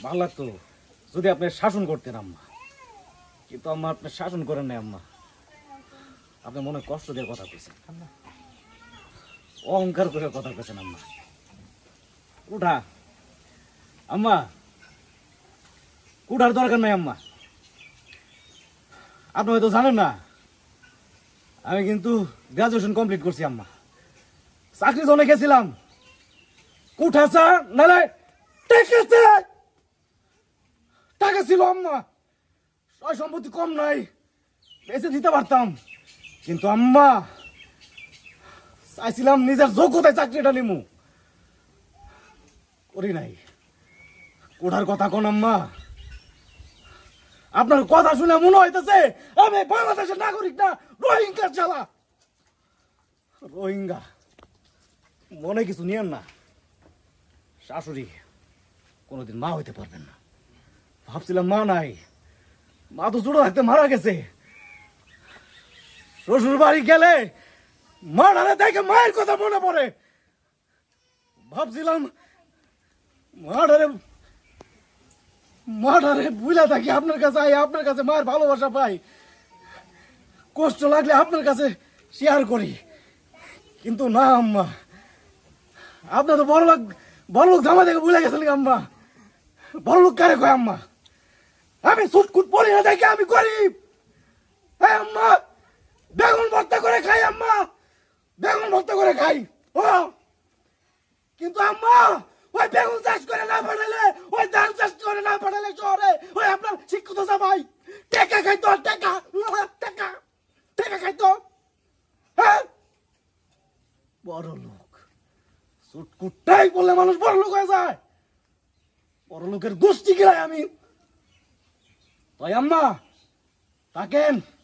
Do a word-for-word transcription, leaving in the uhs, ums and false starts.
ভালো লাগতো যদি আপনি শাসন করতেন আম্মা, কিন্তু আম্মা আপনি শাসন করেন নাই আম্মা। আপনি মনে কষ্ট দিয়ে কথা কইছেন, অহংকার করে কথা কইছেন আম্মা। উঠা আম্মা, উঠার দরকার নাই আম্মা। আপনি হয়তো জানেন না, আমি কিন্তু গ্রাজুয়েশন কমপ্লিট করছি আম্মা। চাকরি জন্য গেছিলাম, উঠাছা নালে টাকা ছিল আম্মা, সয় সম্পত্তি কম নাই, বেঁচে দিতে পারতাম। কিন্তু আম্মা চাইছিলাম নিজের যোগ্যতায় চাকরিটা নিমু, করি নাই। কোঠার কথা কোন আম্মা? আপনার কথা শুনে মনে হইতেছে আমি বাংলাদেশের নাগরিক না, রোহিঙ্গার জ্বালা। রোহিঙ্গা মনে কিছু নিয়েন না, শাশুড়ি কোনোদিন মা হইতে পারবেন না। ভাবছিলাম মা নাই, মা তো ছোট থাকতে মারা গেছে। শ্বশুর বাড়ি গেলে মা নারে দেখে মায়ের কথা মনে পড়ে। ভাবছিলাম মারে মারে বুঝলা থাকি আপনার কাছে আই, আপনার কাছে মায়ের ভালোবাসা পাই, কষ্ট লাগলে আপনার কাছে শেয়ার করি। কিন্তু না আম্মা, আপনার তো বড় লোক বড় লোক জামা দেখে ভুলে গেছেন আম্মা। বড় লোক কারে কয় আম্মা? আমি সুটকুট পড়ি না দেখে আমি গরিব। হ্যাঁ আম্মা, বেগুন ভর্তা করে খাই আম্মা, বেগুন ভর্তা করে খাই। ও কিন্তু আম্মা, ওই বেগুন চাষ করে না পাঠালে, ওই ধান চাষ করে না পাঠালে শহরে ওই আপনার শিক্ষিত জামাই টেকা খাইতো, টেকা টেকা টেকা খাইতো। হ্যাঁ, বড় লোক সুটকুটটাই বললে মানুষ বড় লোক হয়ে যায়। বড় লোকের গোষ্ঠী গিলাই আমি। তাই আম্মা থাকেন।